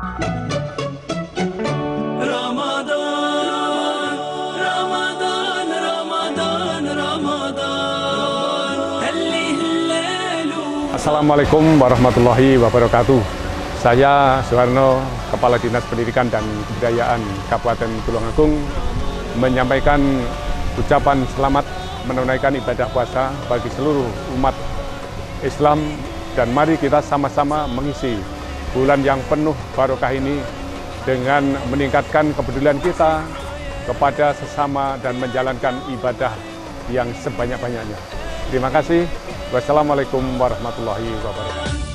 Assalamualaikum warahmatullahi wabarakatuh. Saya Suharno, Kepala Dinas Pendidikan dan Kebudayaan Kabupaten Tulungagung, menyampaikan ucapan selamat menunaikan ibadah puasa bagi seluruh umat Islam, dan mari kita sama-sama mengisi bulan yang penuh barokah ini dengan meningkatkan kepedulian kita kepada sesama dan menjalankan ibadah yang sebanyak-banyaknya. Terima kasih. Wassalamualaikum warahmatullahi wabarakatuh.